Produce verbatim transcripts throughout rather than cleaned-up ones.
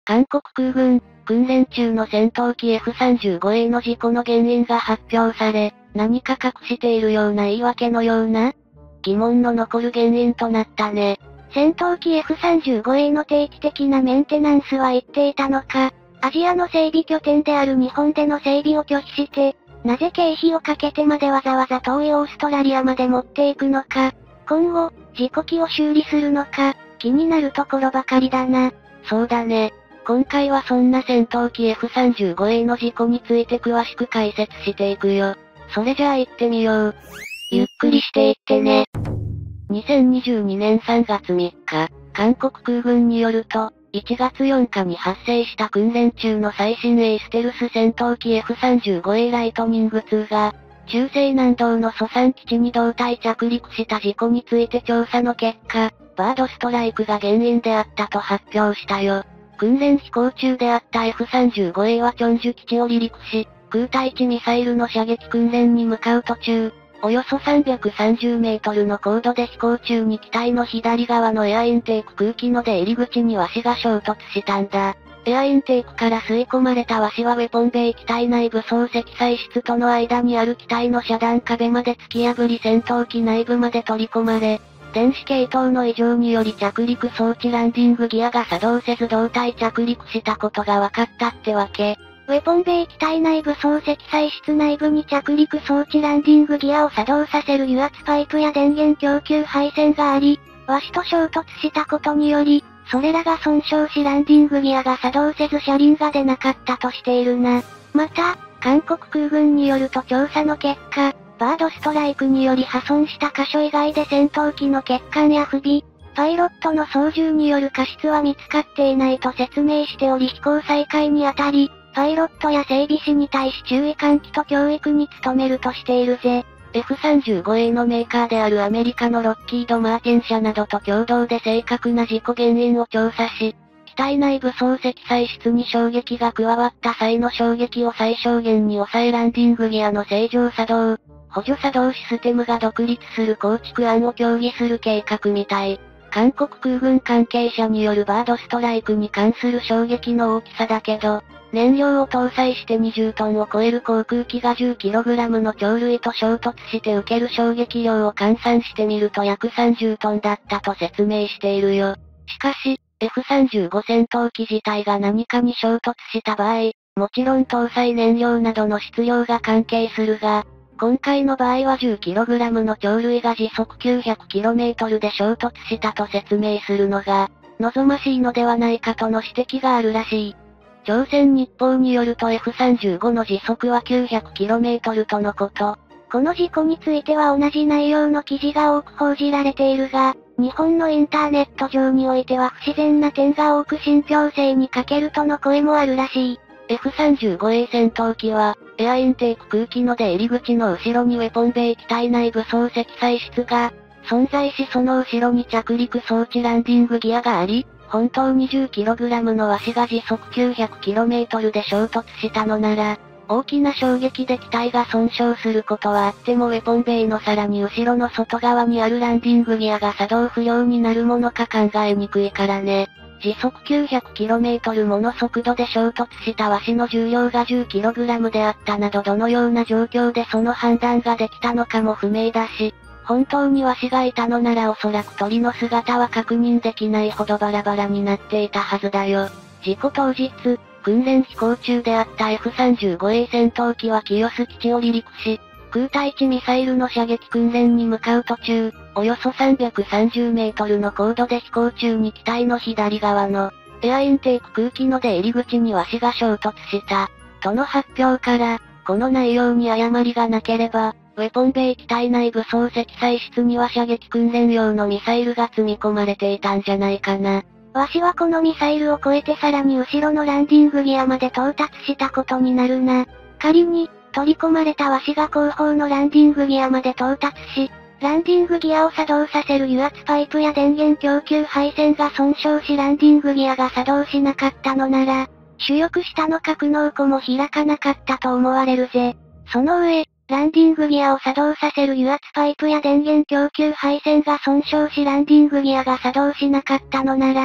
韓国空軍、訓練中の戦闘機 エフさんじゅうごエー の事故の原因が発表され、何か隠しているような言い訳のような疑問の残る原因となったね。 戦闘機 エフさんじゅうごエー の定期的なメンテナンスは言っていたのか、アジアの整備拠点である日本での整備を拒否して、なぜ経費をかけてまでわざわざ遠いオーストラリアまで持っていくのか、今後、事故機を修理するのか、気になるところばかりだな。 そうだね。今回はそんな戦闘機 エフさんじゅうごエー の事故について詳しく解説していくよ。それじゃあ行ってみよう。 ゆっくりしていってね。 にせんにじゅうにねんさんがつみっか、韓国空軍によると、いちがつよっかに発生した訓練中の最新鋭ステルス戦闘機 エフさんじゅうごエー ライトニングツーが、中西南道のソサン基地に胴体着陸した事故について調査の結果、バードストライクが原因であったと発表したよ。訓練飛行中であった エフさんじゅうごエー はチョンジュ基地を離陸し、空対地ミサイルの射撃訓練に向かう途中、およそさんびゃくさんじゅうメートルの高度で飛行中に機体の左側のエアインテーク空気の出入り口にワシが衝突したんだ。エアインテークから吸い込まれたワシはウェポンベイ機体内部総積載室との間にある機体の遮断壁まで突き破り戦闘機内部まで取り込まれ、電子系統の異常により着陸装置ランディングギアが作動せず胴体着陸したことが分かったってわけ。 ウェポンベイ機体内部総積載室内部に着陸装置ランディングギアを作動させる油圧パイプや電源供給配線があり、ワシと衝突したことにより、それらが損傷しランディングギアが作動せず車輪が出なかったとしているな。また、韓国空軍によると調査の結果、バードストライクにより破損した箇所以外で戦闘機の欠陥や不備、パイロットの操縦による過失は見つかっていないと説明しており飛行再開にあたり、パイロットや整備士に対し注意喚起と教育に努めるとしているぜ。 エフさんじゅうごエー のメーカーであるアメリカのロッキード・マーティン社などと共同で正確な事故原因を調査し、機体内部総積載室に衝撃が加わった際の衝撃を最小限に抑えランディングギアの正常作動、補助作動システムが独立する構築案を協議する計画みたい。韓国空軍関係者によるバードストライクに関する衝撃の大きさだけど、燃料を搭載してにじゅうトンを超える航空機が じゅっキログラム の鳥類と衝突して受ける衝撃量を換算してみると約さんじゅうトンだったと説明しているよ。しかし、エフさんじゅうご 戦闘機自体が何かに衝突した場合、もちろん搭載燃料などの質量が関係するが、今回の場合は じゅっキログラム の鳥類が時速 きゅうひゃくキロメートル で衝突したと説明するのが、望ましいのではないかとの指摘があるらしい。朝鮮日報によると エフさんじゅうご の時速は きゅうひゃくキロメートル とのこと。 この事故については同じ内容の記事が多く報じられているが、日本のインターネット上においては不自然な点が多く信憑性に欠けるとの声もあるらしい。 エフさんじゅうごエー 戦闘機は、エアインテーク空気の出入り口の後ろにウェポンベイ機体内部総積載室が存在しその後ろに着陸装置ランディングギアがあり、本当に じゅっキログラム のワシが時速 きゅうひゃくキロメートル で衝突したのなら、大きな衝撃で機体が損傷することはあってもウェポンベイのさらに後ろの外側にあるランディングギアが作動不良になるものか考えにくいからね。時速 きゅうひゃくキロメートル もの速度で衝突したワシの重量が じゅっキログラム であったなどどのような状況でその判断ができたのかも不明だし、本当にワシがいたのならおそらく鳥の姿は確認できないほどバラバラになっていたはずだよ。事故当日、訓練飛行中であった エフさんじゅうごエー 戦闘機は清須基地を離陸し、空対地ミサイルの射撃訓練に向かう途中、およそさんびゃくさんじゅうメートルの高度で飛行中に機体の左側のエアインテーク空気の出入り口にワシが衝突した。との発表から、この内容に誤りがなければ、ウェポンベイ機体内部総積載室には射撃訓練用のミサイルが積み込まれていたんじゃないかな。 ワシはこのミサイルを越えてさらに後ろのランディングギアまで到達したことになるな。仮に、取り込まれたワシが後方のランディングギアまで到達し、ランディングギアを作動させる油圧パイプや電源供給配線が損傷しランディングギアが作動しなかったのなら、主翼下の格納庫も開かなかったと思われるぜ。その上、ランディングギアを作動させる油圧パイプや電源供給配線が損傷しランディングギアが作動しなかったのなら、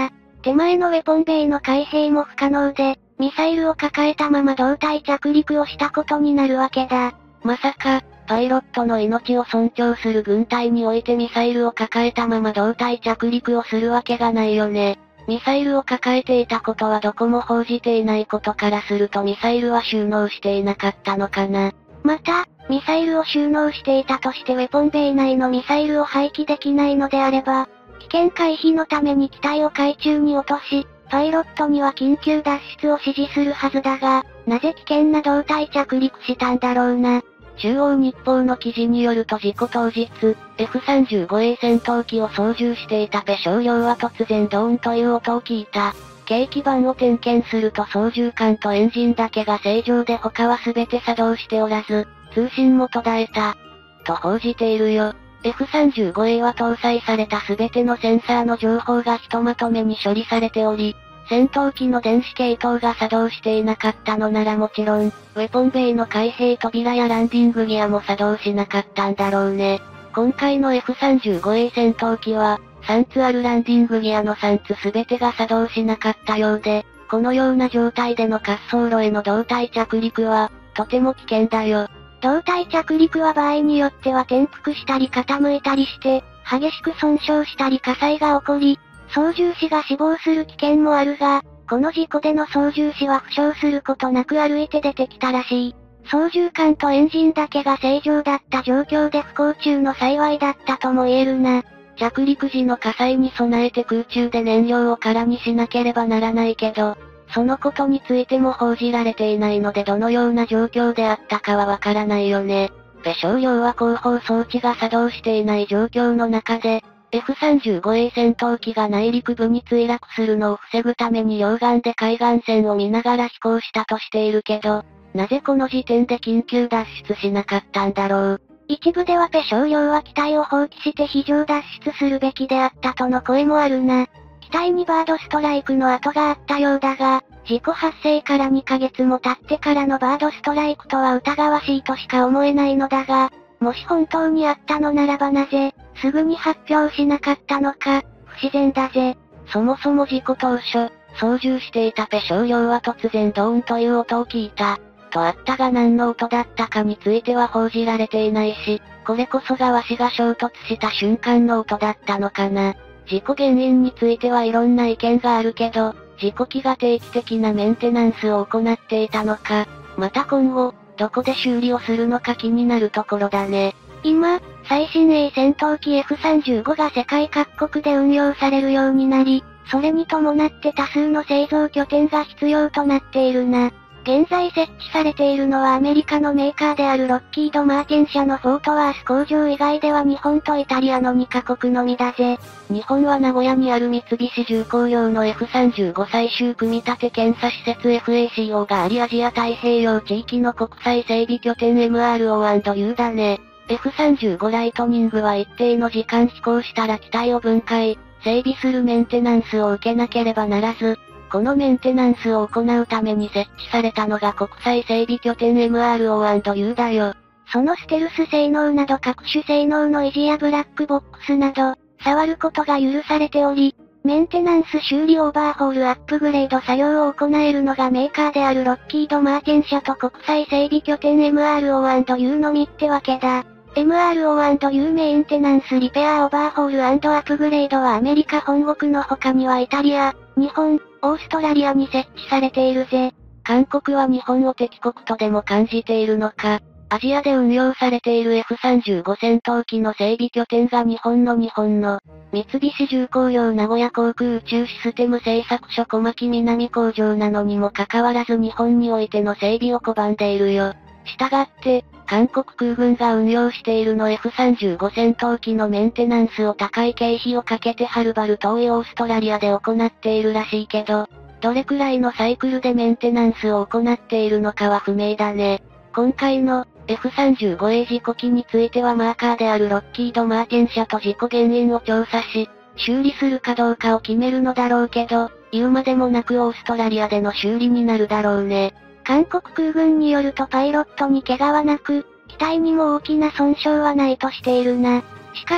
手前のウェポンベイの開閉も不可能で、ミサイルを抱えたまま胴体着陸をしたことになるわけだ。 まさか、パイロットの命を尊重する軍隊においてミサイルを抱えたまま胴体着陸をするわけがないよね。ミサイルを抱えていたことはどこも報じていないことからするとミサイルは収納していなかったのかな。 また、ミサイルを収納していたとしてウェポンベイ内のミサイルを廃棄できないのであれば、危険回避のために機体を海中に落とし、パイロットには緊急脱出を指示するはずだが、なぜ危険な胴体着陸したんだろうな。 中央日報の記事によると事故当日、エフさんじゅうごエー 戦闘機を操縦していたペ少量は突然ドーンという音を聞いた。計器板を点検すると操縦桿とエンジンだけが正常で他は全て作動しておらず、通信も途絶えた。と報じているよ。エフさんじゅうごエー は搭載された全てのセンサーの情報がひとまとめに処理されており、戦闘機の電子系統が作動していなかったのならもちろん、ウェポンベイの開閉扉やランディングギアも作動しなかったんだろうね。今回の エフさんじゅうごエー 戦闘機は、さんつあるランディングギアのさんつ全てが作動しなかったようで、このような状態での滑走路への胴体着陸は、とても危険だよ。 胴体着陸は場合によっては転覆したり傾いたりして、激しく損傷したり火災が起こり、操縦士が死亡する危険もあるが、この事故での操縦士は負傷することなく歩いて出てきたらしい。操縦桿とエンジンだけが正常だった状況で不幸中の幸いだったとも言えるな。 着陸時の火災に備えて空中で燃料を空にしなければならないけど、そのことについても報じられていないのでどのような状況であったかはわからないよね。ペ少量は後方装置が作動していない状況の中で、エフさんじゅうごエー 戦闘機が内陸部に墜落するのを防ぐために溶岩で海岸線を見ながら飛行したとしているけど、なぜこの時点で緊急脱出しなかったんだろう。 一部ではペ少量は機体を放棄して非常脱出するべきであったとの声もあるな。機体にバードストライクの跡があったようだが、事故発生からにかげつも経ってからのバードストライクとは疑わしいとしか思えないのだが、もし本当にあったのならばなぜ、すぐに発表しなかったのか、不自然だぜ。 そもそも事故当初、操縦していたペ少量は突然ドーンという音を聞いた。とあったが何の音だったかについては報じられていないし、これこそがわしが衝突した瞬間の音だったのかな。事故原因についてはいろんな意見があるけど、事故機が定期的なメンテナンスを行っていたのか、また今後、どこで修理をするのか気になるところだね。 今、最新鋭戦闘機 エフさんじゅうご が世界各国で運用されるようになり、それに伴って多数の製造拠点が必要となっているな。現在設置されているのはアメリカのメーカーであるロッキード・マーティン社のフォートワース工場以外では日本とイタリアのにカ国のみだぜ。 日本は名古屋にある三菱重工業の エフさんじゅうご 最終組立て検査施設 エフエーシーオー がありアジア太平洋地域の国際整備拠点 エムアールオーアンドユー だね。エフさんじゅうご ライトニングは一定の時間飛行したら機体を分解、整備するメンテナンスを受けなければならず、このメンテナンスを行うために設置されたのが国際整備拠点 エムアールオーアンドユー だよ。 そのステルス性能など各種性能の維持やブラックボックスなど、触ることが許されており、メンテナンス修理オーバーホールアップグレード作業を行えるのがメーカーであるロッキード・マーティン社と国際整備拠点 エムアールオーアンドユー のみってわけだ。エムアールオーアンドユー メンテナンスリペアオーバーホール&アップグレードはアメリカ本国の他にはイタリア、日本、オーストラリアに設置されているぜ。 韓国は日本を敵国とでも感じているのか。アジアで運用されている エフさんじゅうご 戦闘機の整備拠点が日本の日本の三菱重工業名古屋航空宇宙システム製作所小牧南工場なのにもかかわらず日本においての整備を拒んでいるよ。したがって、韓国空軍が運用しているの エフさんじゅうご 戦闘機のメンテナンスを高い経費をかけてはるばる遠いオーストラリアで行っているらしいけど、どれくらいのサイクルでメンテナンスを行っているのかは不明だね。今回の エフさんじゅうごエー 事故機についてはマーカーであるロッキード・マーティン社と事故原因を調査し、修理するかどうかを決めるのだろうけど、言うまでもなくオーストラリアでの修理になるだろうね。 韓国空軍によるとパイロットに怪我はなく、機体にも大きな損傷はないとしているな。しかし、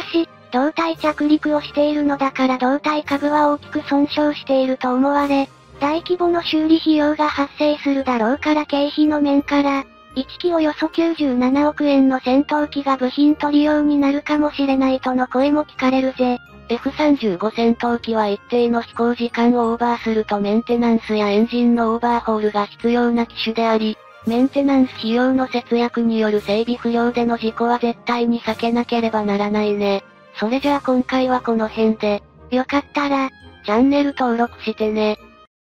胴体着陸をしているのだから胴体下部は大きく損傷していると思われ、大規模の修理費用が発生するだろうから経費の面から、いちきおよそきゅうじゅうななおくえんの戦闘機が部品取り用になるかもしれないとの声も聞かれるぜ。 エフさんじゅうご 戦闘機は一定の飛行時間をオーバーするとメンテナンスやエンジンのオーバーホールが必要な機種であり、メンテナンス費用の節約による整備不良での事故は絶対に避けなければならないね。それじゃあ今回はこの辺で、 よかったら、 チャンネル登録してね。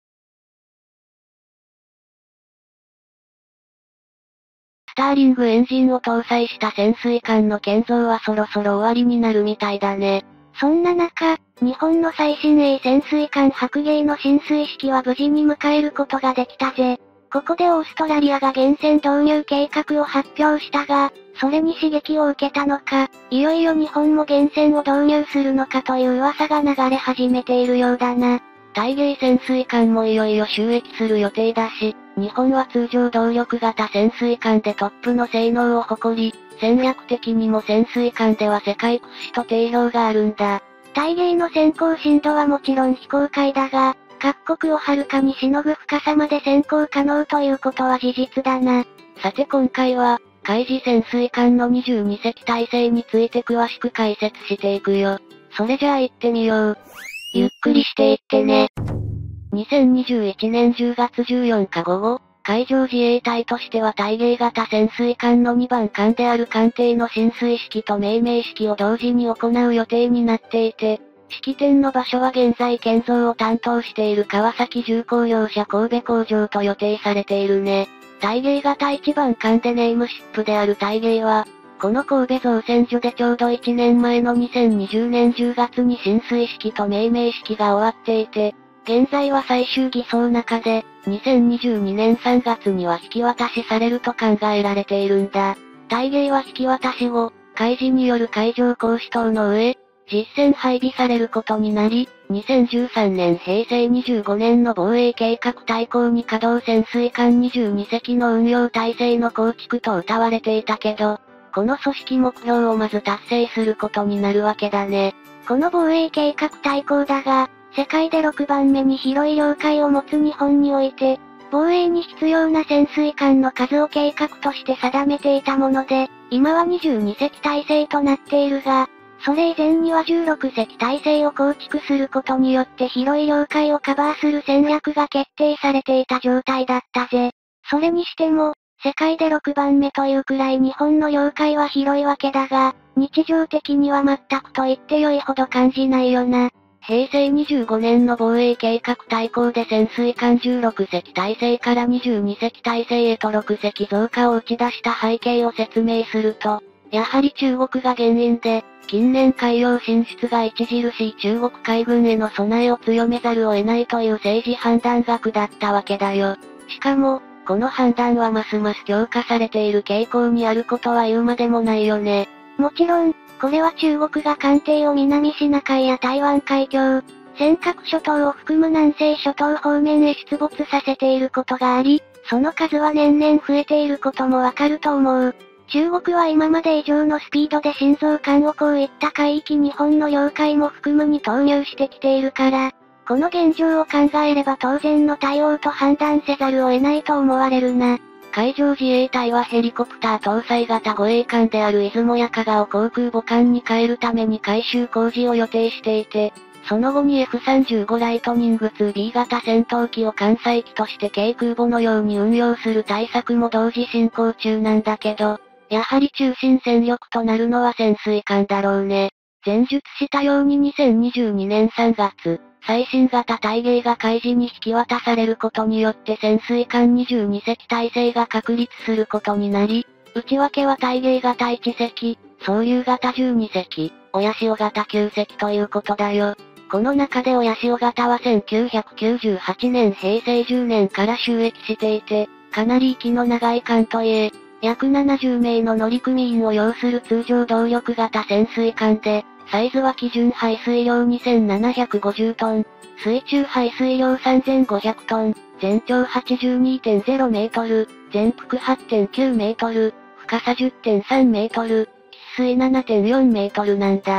スターリングエンジンを搭載した潜水艦の建造はそろそろ終わりになるみたいだね。 そんな中、日本の最新鋭潜水艦白鯨の進水式は無事に迎えることができたぜ。ここでオーストラリアが原潜導入計画を発表したが、それに刺激を受けたのか、いよいよ日本も原潜を導入するのかという噂が流れ始めているようだな。 対鯨潜水艦もいよいよ収益する予定だし、日本は通常動力型潜水艦でトップの性能を誇り、戦略的にも潜水艦では世界屈指と定評があるんだ。 対鯨の先行深度はもちろん非公開だが、各国をはるかにしのぐ深さまで潜航可能ということは事実だな。 さて今回は、海自潜水艦のにじゅうにせき体制について詳しく解説していくよ。それじゃあ行ってみよう。 ゆっくりしていってね。 にせんにじゅういちねんじゅうがつじゅうよっか午後、海上自衛隊としては対鯨型潜水艦のにばん艦である艦艇の進水式と命名式を同時に行う予定になっていて、式典の場所は現在建造を担当している川崎重工業者神戸工場と予定されているね。対鯨型いちばん艦でネームシップである対鯨は、この神戸造船所でちょうどいちねんまえのにせんにじゅうねんじゅうがつに進水式と命名式が終わっていて、現在は最終偽装中で、にせんにじゅうにねんさんがつには引き渡しされると考えられているんだ。対鯨は引き渡し後、海自による海上公使等の上、実戦配備されることになり、にせんじゅうさんねんへいせいにじゅうごねんの防衛計画大綱に稼働潜水艦にじゅうにせきの運用体制の構築と謳われていたけど、この組織目標をまず達成することになるわけだね。 この防衛計画大綱だが、世界でろくばんめに広い領海を持つ日本において、防衛に必要な潜水艦の数を計画として定めていたもので、今はにじゅうにせき体制となっているが、それ以前にはじゅうろくせき体制を構築することによって広い領海をカバーする戦略が決定されていた状態だったぜ。それにしても、世界でろくばんめというくらい日本の領海は広いわけだが、日常的には全くと言って良いほど感じないよな。 へいせいにじゅうごねんの防衛計画大綱で潜水艦じゅうろくせき体制からにじゅうにせき体制へとろくせき増加を打ち出した背景を説明すると、やはり中国が原因で、近年海洋進出が著しい中国海軍への備えを強めざるを得ないという政治判断学だったわけだよ。しかも、この判断はますます強化されている傾向にあることは言うまでもないよね。 もちろん、これは中国が艦艇を南シナ海や台湾海峡、尖閣諸島を含む南西諸島方面へ出没させていることがあり、その数は年々増えていることもわかると思う。中国は今まで以上のスピードで新造艦をこういった海域日本の領海も含むに投入してきているから、この現状を考えれば当然の対応と判断せざるを得ないと思われるな。 海上自衛隊はヘリコプター搭載型護衛艦である出雲や加賀を航空母艦に変えるために改修工事を予定していて、その後に エフさんじゅうご ライトニング ツービー 型戦闘機を艦載機として軽空母のように運用する対策も同時進行中なんだけど、やはり中心戦力となるのは潜水艦だろうね。前述したようににせんにじゅうにねんさんがつ、最新型対鯨が海自に引き渡されることによって潜水艦にじゅうにせき体制が確立することになり、内訳は対鯨型いちせき、総流型じゅうにせき、親潮型きゅうせきということだよ。この中で親潮型はせんきゅうひゃくきゅうじゅうはちねんへいせいじゅうねんから就役していて、かなり息の長い艦といえ、約ななじゅうめいの乗組員を要する通常動力型潜水艦で、サイズは基準排水量にせんななひゃくごじゅうトン、水中排水量さんぜんごひゃくトン、全長 はちじゅうにてんゼロメートル、全幅 はちてんきゅうメートル、深さ じゅってんさんメートル、喫水 ななてんよんメートルなんだ。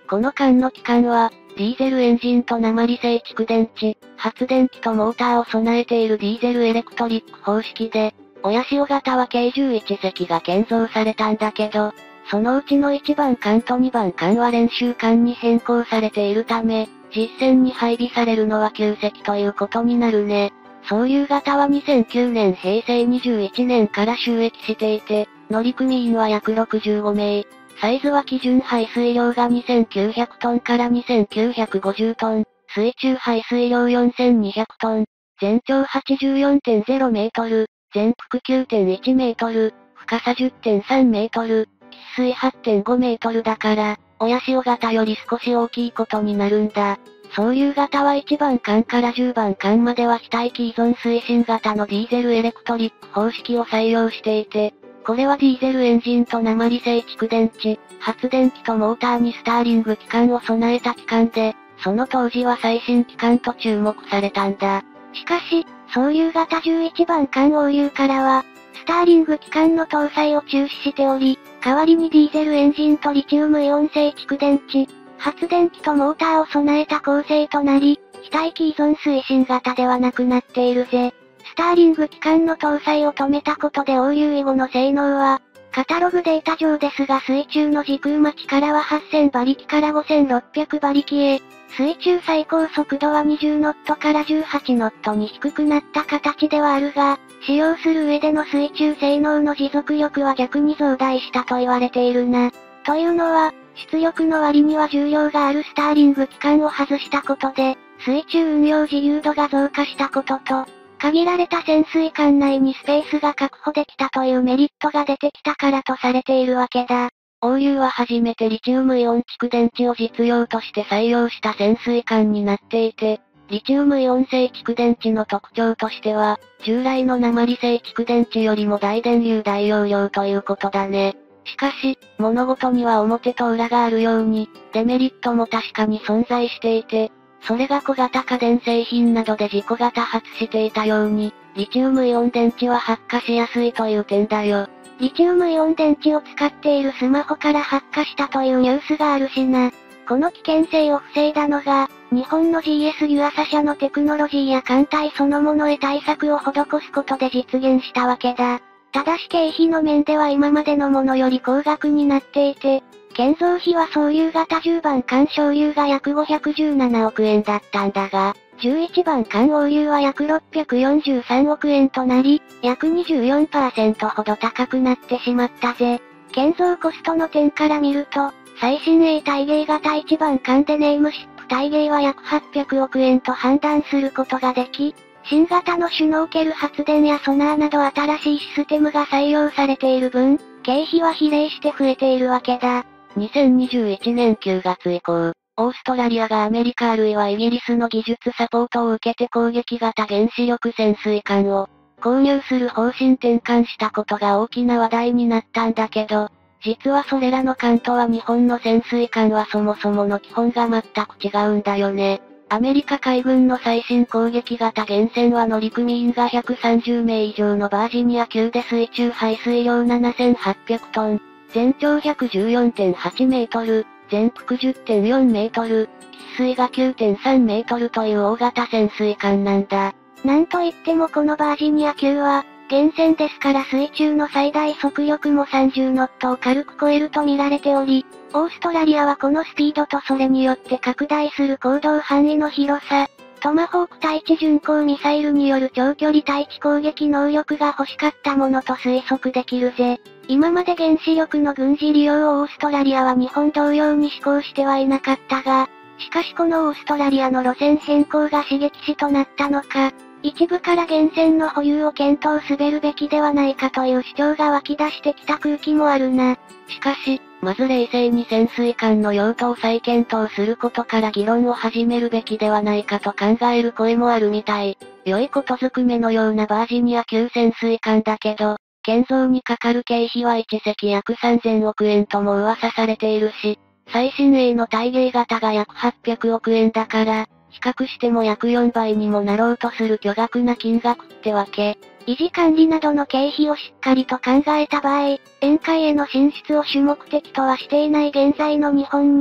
この間の期間は、ディーゼルエンジンと鉛製蓄電池、発電機とモーターを備えているディーゼルエレクトリック方式で、親潮型は計じゅういちせきが建造されたんだけど、そのうちのいちばん艦とにばん艦は練習艦に変更されているため、実戦に配備されるのはきゅうせきということになるね。総流型はにせんきゅうねんへいせいにじゅういちねんから就役していて、乗組員は約ろくじゅうごめい。サイズは基準排水量がにせんきゅうひゃくトンからにせんきゅうひゃくごじゅうトン、水中排水量よんせんにひゃくトン、全長 はちじゅうよんてんゼロメートル、全幅 きゅうてんいちメートル、深さ じゅってんさんメートル、喫水 はってんごメートルだから、親潮型より少し大きいことになるんだ。総流型はいちばん艦からじゅうばん艦までは非待機依存推進型のディーゼルエレクトリック方式を採用していて、これはディーゼルエンジンと鉛製蓄電池、発電機とモーターにスターリング機関を備えた機関で、その当時は最新機関と注目されたんだ。 しかし、総流型じゅういちばん艦欧流からは、スターリング機関の搭載を中止しており、代わりにディーゼルエンジンとリチウムイオン製蓄電池、発電機とモーターを備えた構成となり、非待機依存推進型ではなくなっているぜ。スターリング機関の搭載を止めたことで欧流以後の性能は、カタログデータ上ですが水中の時空巻力ははっせんばりきからごせんろっぴゃくばりきへ、水中最高速度はにじゅうノットからじゅうはちノットに低くなった形ではあるが、使用する上での水中性能の持続力は逆に増大したと言われているな。というのは、出力の割には重量があるスターリング機関を外したことで、水中運用自由度が増加したことと、限られた潜水艦内にスペースが確保できたというメリットが出てきたからとされているわけだ。 欧流は初めてリチウムイオン蓄電池を実用として採用した潜水艦になっていて、リチウムイオン製蓄電池の特徴としては、従来の鉛製蓄電池よりも大電流大容量ということだね。しかし、物事には表と裏があるように、デメリットも確かに存在していて、それが小型家電製品などで事故が多発していたように、リチウムイオン電池は発火しやすいという点だよ。 リチウムイオン電池を使っているスマホから発火したというニュースがあるしな。この危険性を防いだのが、日本の ジーエス 湯浅社のテクノロジーや艦隊そのものへ対策を施すことで実現したわけだ。ただし経費の面では今までのものより高額になっていて、建造費は総流型じゅうばん艦小流が約ごひゃくじゅうななおくえんだったんだが、じゅういちばん艦欧流は約ろっぴゃくよんじゅうさんおくえんとなり、約 にじゅうよんパーセント ほど高くなってしまったぜ。建造コストの点から見ると、最新鋭対芸型いちばん艦でネームシップ対芸は約はっぴゃくおくえんと判断することができ、新型のシュノーケル発電やソナーなど新しいシステムが採用されている分、経費は比例して増えているわけだ。 にせんにじゅういちねんきゅうがつ以降、オーストラリアがアメリカあるいはイギリスの技術サポートを受けて攻撃型原子力潜水艦を購入する方針転換したことが大きな話題になったんだけど、実はそれらの艦とは日本の潜水艦はそもそもの基本が全く違うんだよね。アメリカ海軍の最新攻撃型原潜は乗組員がひゃくさんじゅうめい以上のバージニア級で水中排水量ななせんはっぴゃくトン、全長 ひゃくじゅうよんてんはちメートル、全幅 じゅってんよんメートル、喫水が きゅうてんさんメートルという大型潜水艦なんだ。 なんといってもこのバージニア級は、原潜ですから水中の最大速力もさんじゅうノットを軽く超えると見られており、オーストラリアはこのスピードとそれによって拡大する行動範囲の広さ、トマホーク対地巡航ミサイルによる長距離対地攻撃能力が欲しかったものと推測できるぜ。今まで原子力の軍事利用をオーストラリアは日本同様に施行してはいなかったが、しかしこのオーストラリアの路線変更が刺激死となったのか、一部から原潜の保有を検討すべるべきではないかという主張が湧き出してきた空気もあるな。 しかし、まず冷静に潜水艦の用途を再検討することから議論を始めるべきではないかと考える声もあるみたい。良いことずくめのようなバージニア級潜水艦だけど、建造にかかる経費はいちせき約さんぜんおくえんとも噂されているし、最新鋭の対芸型が約はっぴゃくおくえんだから、比較しても約よんばいにもなろうとする巨額な金額ってわけ。 維持管理などの経費をしっかりと考えた場合、沿海への進出を主目的とはしていない現在の日本に、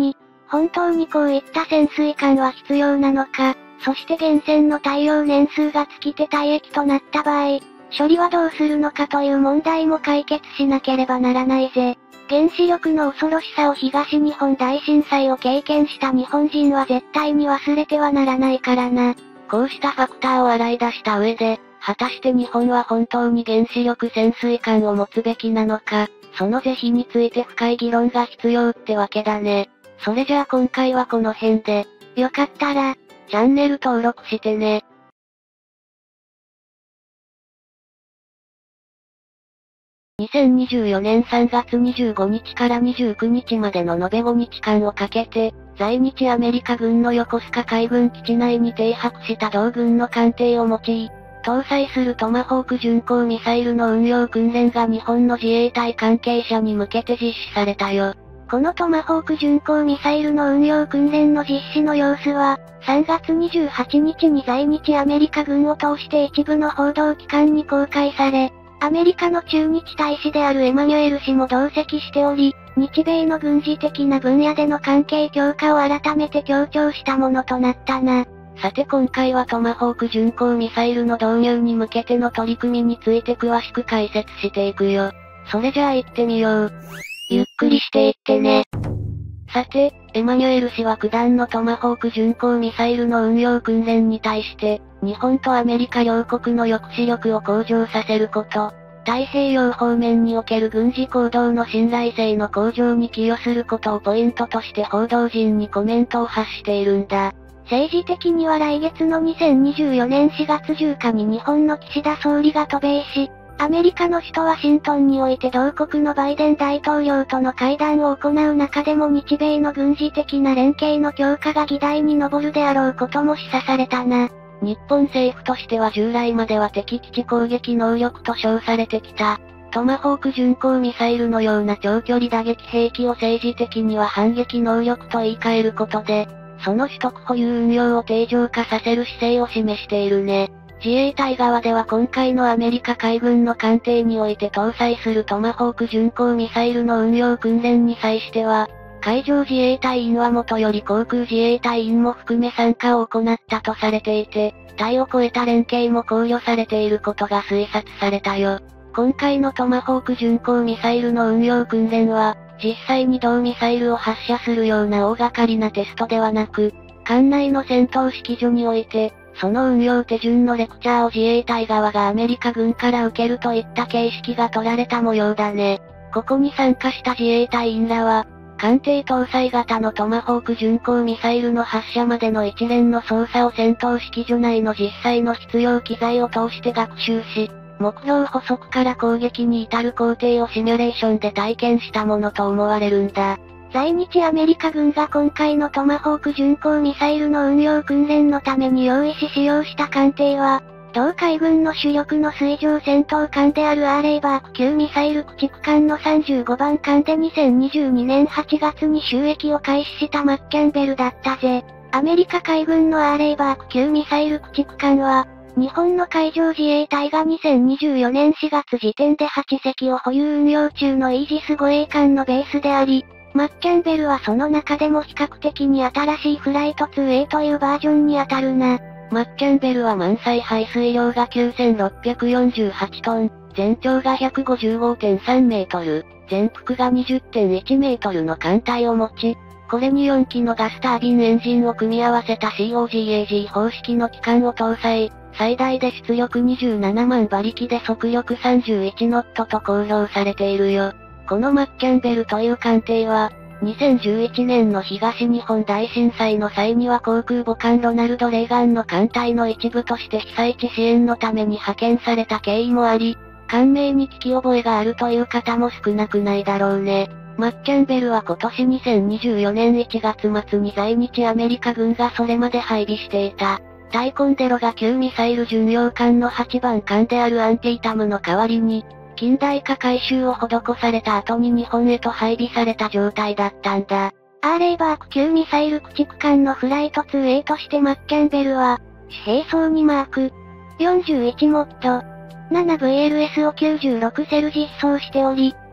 本当にこういった潜水艦は必要なのか、そして源泉の耐用年数が尽きて退役となった場合、処理はどうするのかという問題も解決しなければならないぜ。原子力の恐ろしさを東日本大震災を経験した日本人は絶対に忘れてはならないからな。 こうしたファクターを洗い出した上で、果たして日本は本当に原子力潜水艦を持つべきなのか、その是非について深い議論が必要ってわけだね。それじゃあ今回はこの辺で、 よかったら、 チャンネル登録してね。にせんにじゅうよねんさんがつにじゅうごにちからにじゅうくにちまでの延べごにちかんをかけて、在日アメリカ軍の横須賀海軍基地内に停泊した同軍の艦艇を用い、搭載するトマホーク巡航ミサイルの運用訓練が日本の自衛隊関係者に向けて実施されたよ。 このトマホーク巡航ミサイルの運用訓練の実施の様子は、さんがつにじゅうはちにちに在日アメリカ軍を通して一部の報道機関に公開され、アメリカの駐日大使であるエマニュエル氏も同席しており、日米の軍事的な分野での関係強化を改めて強調したものとなったな。 さて今回はトマホーク巡航ミサイルの導入に向けての取り組みについて詳しく解説していくよ。それじゃあ行ってみよう。 ゆっくりしていってね。 さて、エマニュエル氏は九段のトマホーク巡航ミサイルの運用訓練に対して、日本とアメリカ両国の抑止力を向上させること、太平洋方面における軍事行動の信頼性の向上に寄与することをポイントとして報道陣にコメントを発しているんだ。 政治的には来月のにせんにじゅうよねんしがつじゅうににちに日本の岸田総理が渡米し、アメリカの首都ワシントンにおいて同国のバイデン大統領との会談を行う中でも日米の軍事的な連携の強化が議題に上るであろうことも示唆されたな。 日本政府としては従来までは敵基地攻撃能力と称されてきた、トマホーク巡航ミサイルのような長距離打撃兵器を政治的には反撃能力と言い換えることで、その取得保有運用を定常化させる姿勢を示しているね。自衛隊側では今回のアメリカ海軍の艦艇において搭載するトマホーク巡航ミサイルの運用訓練に際しては、海上自衛隊員はもとより航空自衛隊員も含め参加を行ったとされていて、隊を超えた連携も考慮されていることが推察されたよ。今回のトマホーク巡航ミサイルの運用訓練は、実際に同ミサイルを発射するような大掛かりなテストではなく、艦内の戦闘指揮所において、その運用手順のレクチャーを自衛隊側がアメリカ軍から受けるといった形式が取られた模様だね。ここに参加した自衛隊員らは、艦艇搭載型のトマホーク巡航ミサイルの発射までの一連の操作を戦闘指揮所内の実際の必要機材を通して学習し、目標補足から攻撃に至る工程をシミュレーションで体験したものと思われるんだ。 在日アメリカ軍が今回のトマホーク巡航ミサイルの運用訓練のために用意し使用した艦艇は、同海軍の主力の水上戦闘艦であるアーレイバーク級ミサイル駆逐艦のさんじゅうごばん艦でにせんにじゅうにねんはちがつに就役を開始したマッキャンベルだったぜ。アメリカ海軍のアーレイバーク級ミサイル駆逐艦は、日本の海上自衛隊がにせんにじゅうよねんしがつ時点ではちせきを保有運用中のイージス護衛艦のベースであり、マッキャンベルはその中でも比較的に新しいフライト ツーエー というバージョンに当たるな。 マッキャンベルは満載排水量がきゅうせんろっぴゃくよんじゅうはちトン、全長が ひゃくごじゅうごてんさんメートル、全幅が にじゅってんいちメートルの艦隊を持ち、これによんきのガスタービンエンジンを組み合わせた シーオージーエージー 方式の機関を搭載、最大で出力にじゅうななまん馬力で速力さんじゅういちノットと公表されているよ。このマッキャンベルという艦艇は、にせんじゅういちねんの東日本大震災の際には航空母艦ロナルド・レーガンの艦隊の一部として被災地支援のために派遣された経緯もあり、艦名に聞き覚えがあるという方も少なくないだろうね。マッキャンベルは今年にせんにじゅうよねんいちがつまつに在日アメリカ軍がそれまで配備していた、タイコンデロガ級ミサイル巡洋艦のはちばん艦であるアンティータムの代わりに、近代化改修を施された後に日本へと配備された状態だったんだ。 アーレイバーク級ミサイル駆逐艦のフライト ツーエー としてマッキャンベルは、主兵装にマークよんじゅういちモッド ななブイエルエス をきゅうじゅうろくセル実装しており、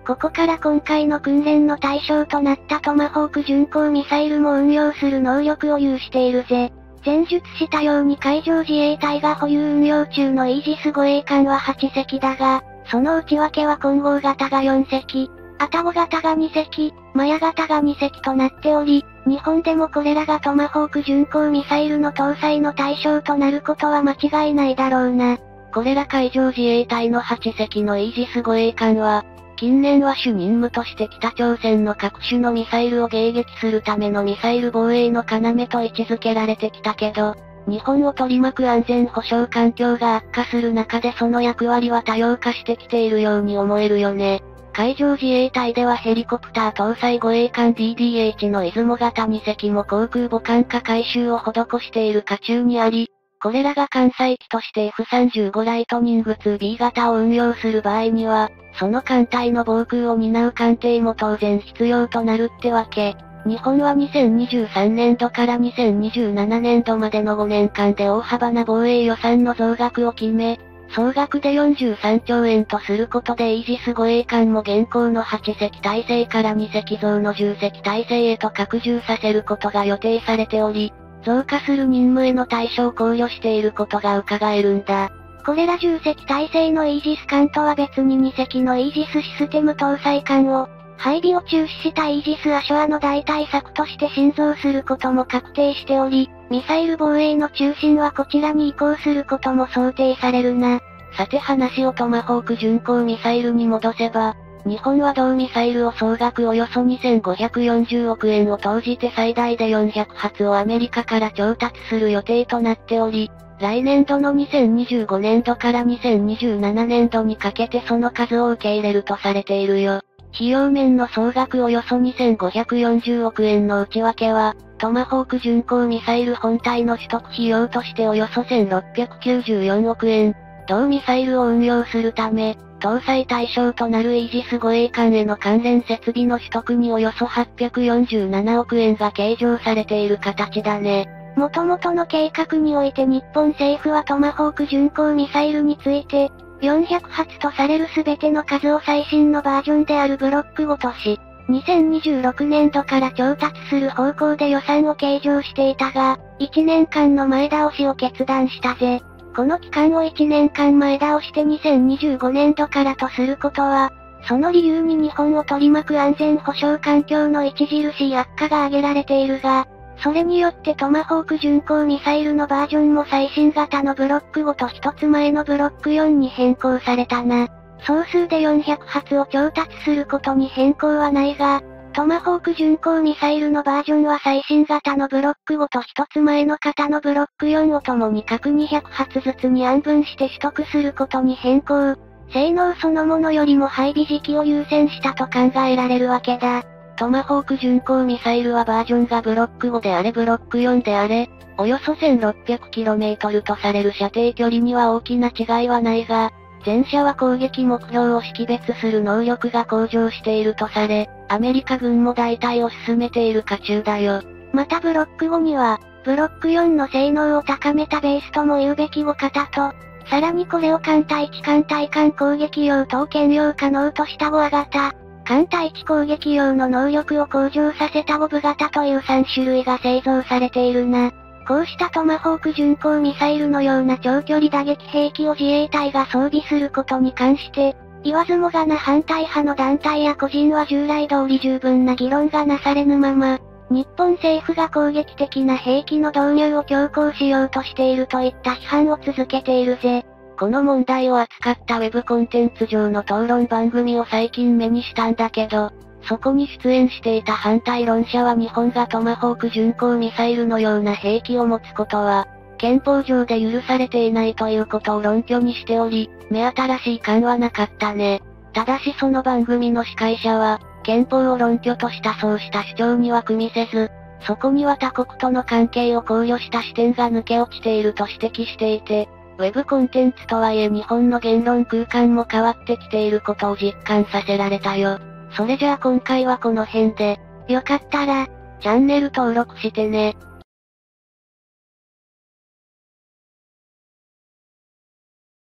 ここから今回の訓練の対象となったトマホーク巡航ミサイルも運用する能力を有しているぜ。前述したように海上自衛隊が保有運用中のイージス護衛艦ははちせきだが、その内訳は混合型がよんせき、アタゴ型がにせき、マヤ型がにせきとなっており、日本でもこれらがトマホーク巡航ミサイルの搭載の対象となることは間違いないだろうな。 これら海上自衛隊のはちせきのイージス護衛艦は、近年は主任務として北朝鮮の各種のミサイルを迎撃するためのミサイル防衛の要と位置づけられてきたけど、日本を取り巻く安全保障環境が悪化する中でその役割は多様化してきているように思えるよね。海上自衛隊ではヘリコプター搭載護衛艦 ディーディーエイチ の出雲型にせきも航空母艦化改修を施している渦中にあり、これらが艦載機として エフさんじゅうご ライトニング ツービー 型を運用する場合には、その艦隊の防空を担う艦艇も当然必要となるってわけ。日本はにせんにじゅうさんねんどからにせんにじゅうななねんどまでのごねんかんで大幅な防衛予算の増額を決め、総額でよんじゅうさんちょうえんとすることでイージス護衛艦も現行のはちせき体制からにせき増のじゅっせき体制へと拡充させることが予定されており、増加する任務への対処を考慮していることが伺えるんだ。 これらじゅっせき体制のイージス艦とは別ににせきのイージスシステム搭載艦を、配備を中止したイージスアショアの代替策として新増することも確定しており、ミサイル防衛の中心はこちらに移行することも想定されるな。 さて話をトマホーク巡航ミサイルに戻せば、日本は同ミサイルを総額およそにせんごひゃくよんじゅうおくえんを投じて最大でよんひゃくはつをアメリカから調達する予定となっており、来年度のにせんにじゅうごねんどからにせんにじゅうななねんどにかけてその数を受け入れるとされているよ。費用面の総額およそにせんごひゃくよんじゅうおくえんの内訳は、トマホーク巡航ミサイル本体の取得費用としておよそせんろっぴゃくきゅうじゅうよんおくえん、同ミサイルを運用するため、搭載対象となるイージス護衛艦への関連設備の取得におよそはっぴゃくよんじゅうななおくえんが計上されている形だね。 元々の計画において日本政府はトマホーク巡航ミサイルについて、よんひゃくはつとされるすべての数を最新のバージョンであるブロックごとし、にせんにじゅうろくねんどから調達する方向で予算を計上していたが、いちねんかんの前倒しを決断したぜ。この期間をいちねんかん前倒してにせんにじゅうごねんどからとすることは、その理由に日本を取り巻く安全保障環境の著しい悪化が挙げられているが、それによってトマホーク巡航ミサイルのバージョンも最新型のブロックごと一つ前のブロックよんに変更されたな。総数でよんひゃくはつを調達することに変更はないが、トマホーク巡航ミサイルのバージョンは最新型のブロックごと一つ前の型のブロックよんをともに各にひゃくはつずつに安分して取得することに変更。性能そのものよりも配備時期を優先したと考えられるわけだ。 トマホーク巡航ミサイルはバージョンがブロックごであれブロックよんであれ、およそせんろっぴゃくキロメートル とされる射程距離には大きな違いはないが、前者は攻撃目標を識別する能力が向上しているとされ、アメリカ軍も代替を進めている渦中だよ。 またブロックごには、ブロックよんの性能を高めたベースとも言うべきご型と、さらにこれを艦隊地艦対艦攻撃用等兼用可能としたご型、艦対地攻撃用の能力を向上させたご部型というさんしゅるいが製造されているな。こうしたトマホーク巡航ミサイルのような長距離打撃兵器を自衛隊が装備することに関して、言わずもがな反対派の団体や個人は従来通り十分な議論がなされぬまま、日本政府が攻撃的な兵器の導入を強行しようとしているといった批判を続けているぜ。 この問題を扱ったウェブコンテンツ上の討論番組を最近目にしたんだけど、そこに出演していた反対論者は日本がトマホーク巡航ミサイルのような兵器を持つことは、憲法上で許されていないということを論拠にしており、目新しい感はなかったね。ただしその番組の司会者は、憲法を論拠としたそうした主張には組みせず、そこには他国との関係を考慮した視点が抜け落ちていると指摘していて、ウェブコンテンツとはいえ日本の言論空間も変わってきていることを実感させられたよ。それじゃあ今回はこの辺で、 よかったら、 チャンネル登録してね。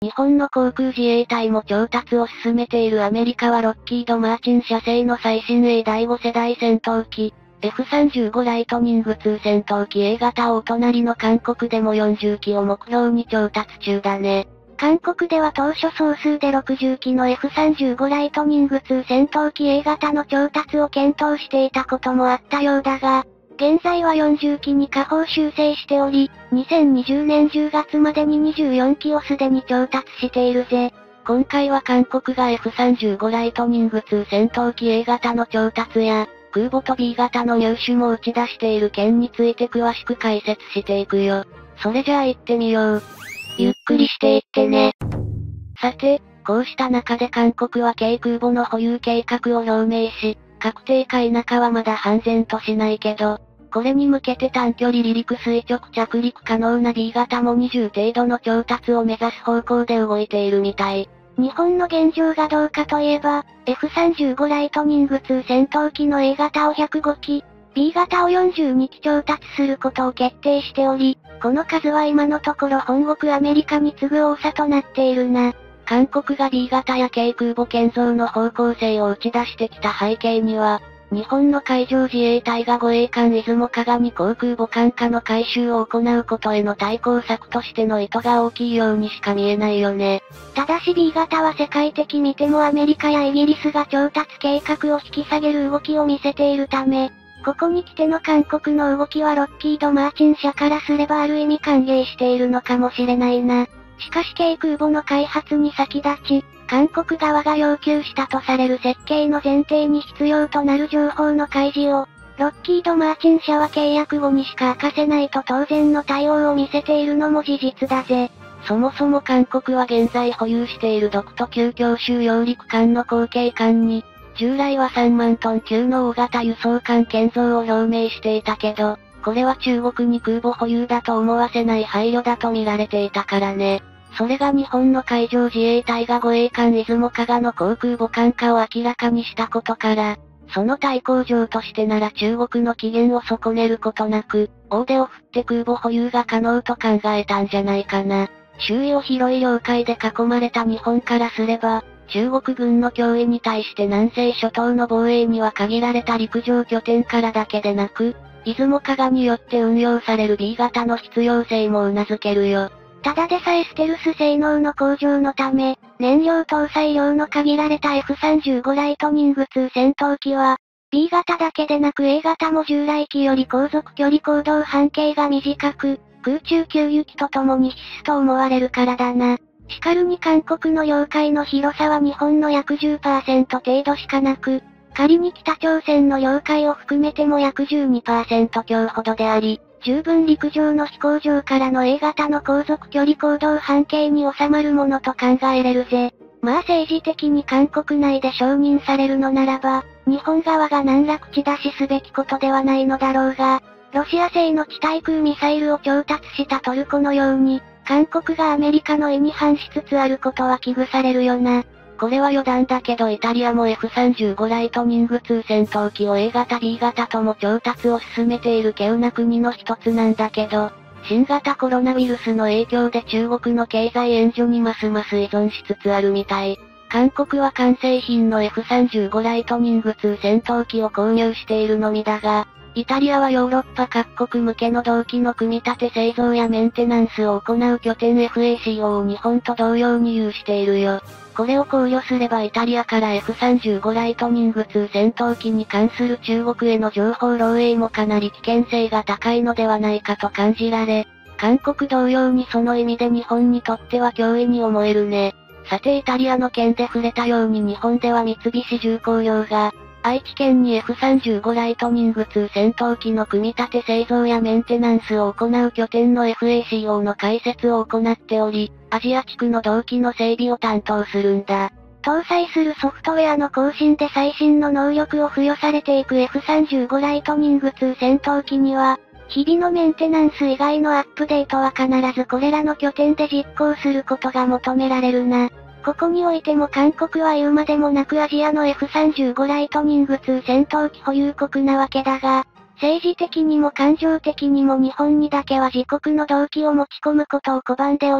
日本の航空自衛隊も調達を進めているアメリカはロッキード・マーチン社製の最新鋭だいご世代戦闘機、エフさんじゅうご ライトニングツー戦闘機 A 型をお隣の韓国でもよんじゅうきを目標に調達中だね。 韓国では当初総数でろくじゅうきの エフさんじゅうご ライトニングツー戦闘機 A 型の調達を検討していたこともあったようだが、現在はよんじゅうきに下方修正しており、にせんにじゅうねんじゅうがつまでににじゅうよんきをすでに調達しているぜ。 今回は韓国が エフさんじゅうご ライトニングツー戦闘機 A 型の調達や、空母と B 型の入手も打ち出している件について詳しく解説していくよ。それじゃあ行ってみよう。 ゆっくりしていってね。 さて、こうした中で韓国は軽空母の保有計画を表明し、確定か否かはまだ判然としないけど、これに向けて短距離離陸垂直着陸可能な B 型もにじゅう程度の調達を目指す方向で動いているみたい。 日本の現状がどうかといえば、エフさんじゅうご ライトニングツー戦闘機の A 型をひゃくごき、B 型をよんじゅうにき調達することを決定しており、この数は今のところ本国アメリカに次ぐ多さとなっているな。 韓国が B 型や軽空母建造の方向性を打ち出してきた背景には、日本の海上自衛隊が護衛艦出雲加賀に航空母艦下の改修を行うことへの対抗策としての意図が大きいようにしか見えないよね。 ただし B 型は世界的見てもアメリカやイギリスが調達計画を引き下げる動きを見せているため、ここに来ての韓国の動きはロッキード・マーチン社からすればある意味歓迎しているのかもしれないな。しかし軽空母の開発に先立ち、韓国側が要求したとされる設計の前提に必要となる情報の開示を、ロッキード・マーチン社は契約後にしか明かせないと当然の対応を見せているのも事実だぜ。 そもそも韓国は現在保有している独都級強襲揚陸艦の後継艦に、従来はさんまんトン級の大型輸送艦建造を表明していたけど、これは中国に空母保有だと思わせない配慮だと見られていたからね。それが日本の海上自衛隊が護衛艦出雲加賀の航空母艦化を明らかにしたことから、その対抗上としてなら中国の機嫌を損ねることなく、大手を振って空母保有が可能と考えたんじゃないかな。周囲を広い領海で囲まれた日本からすれば、中国軍の脅威に対して南西諸島の防衛には限られた陸上拠点からだけでなく、出雲加賀によって運用される B 型の必要性も頷けるよ。 ただでさえステルス性能の向上のため、燃料搭載量の限られた エフさんじゅうご ライトニングツー戦闘機は、B 型だけでなく A 型も従来機より航続距離行動半径が短く、空中給油機とともに必須と思われるからだな。しかるに韓国の領海の広さは日本の約 じゅっパーセント 程度しかなく、仮に北朝鮮の領海を含めても約 じゅうにパーセント 強ほどであり、十分陸上の飛行場からの A 型の航続距離行動半径に収まるものと考えれるぜ。まあ政治的に韓国内で承認されるのならば、日本側が難ら口出しすべきことではないのだろうが、ロシア製の地対空ミサイルを調達したトルコのように、韓国がアメリカの意に反しつつあることは危惧されるよな。 これは余談だけどイタリアも エフさんじゅうご ライトニングツー戦闘機を A 型 B 型とも調達を進めている稀有な国の一つなんだけど、新型コロナウイルスの影響で中国の経済援助にますます依存しつつあるみたい。韓国は完成品の エフさんじゅうご ライトニングツー戦闘機を購入しているのみだが、イタリアはヨーロッパ各国向けの同機の組み立て製造やメンテナンスを行う拠点 エフエーシーオー を日本と同様に有しているよ。これを考慮すればイタリアから エフさんじゅうご ライトニングツー戦闘機に関する中国への情報漏洩もかなり危険性が高いのではないかと感じられ、韓国同様にその意味で日本にとっては脅威に思えるね。さてイタリアの件で触れたように日本では三菱重工業が、愛知県に エフさんじゅうご ライトニングツー戦闘機の組み立て製造やメンテナンスを行う拠点の エフエーシーオー の開設を行っており、アジア地区の同機の整備を担当するんだ。 搭載するソフトウェアの更新で最新の能力を付与されていく エフさんじゅうご ライトニングツー戦闘機には、日々のメンテナンス以外のアップデートは必ずこれらの拠点で実行することが求められるな。ここにおいても韓国は言うまでもなくアジアの エフさんじゅうご ライトニングツー戦闘機保有国なわけだが、政治的にも感情的にも日本にだけは自国の動機を持ち込むことを拒んでおり、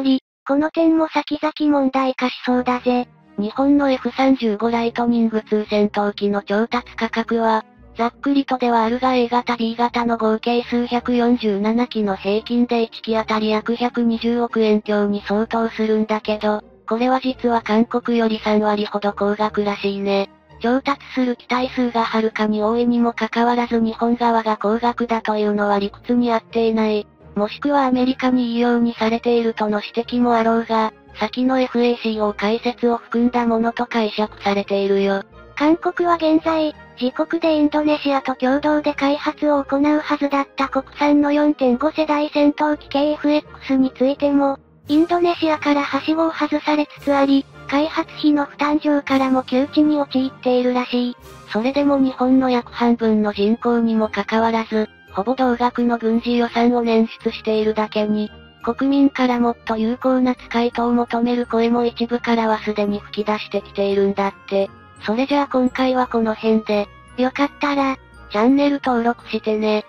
この点も先々問題化しそうだぜ。 日本の エフさんじゅうご ライトニングツー戦闘機の調達価格は、ざっくりとではあるが A 型 B 型の合計数ひゃくよんじゅうななきの平均でいっきあたり約ひゃくにじゅうおくえん強に相当するんだけど、これは実は韓国よりさんわりほど高額らしいね。調達する機体数がはるかに多いにもかかわらず日本側が高額だというのは理屈に合っていない。もしくはアメリカにいいようにされているとの指摘もあろうが、先の エフエーシーオー 解説を含んだものと解釈されているよ。 韓国は現在、自国でインドネシアと共同で開発を行うはずだった国産の よんてんご 世代戦闘機 ケーエフエックス についても、インドネシアからはしごを外されつつあり、開発費の負担上からも窮地に陥っているらしい。 それでも日本の約半分の人口にもかかわらず、ほぼ同額の軍事予算を捻出しているだけに、国民からもっと有効な使い手を求める声も一部からはすでに吹き出してきているんだって。それじゃあ今回はこの辺で、 よかったら、 チャンネル登録してね。